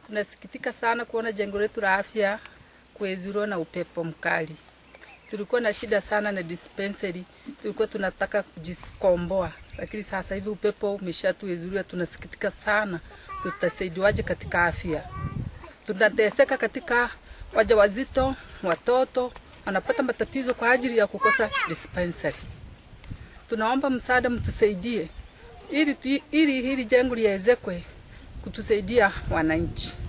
Tunasikitika sana kuona jengo letu la afya kuezuriwa na upepo mkali. Tulikuwa na shida sana na dispensary, tulikuwa tunataka kujikomboa, lakini sasa hivi upepo umeshatuezuria. Tunasikitika sana, tutasaidiwaje katika afya? Tunateseka katika wajawazito, watoto wanapata matatizo kwa ajili ya kukosa dispensary. Tunaomba msaada, mtusaidie ili hili jengo liezekwe kutusaidia wananchi.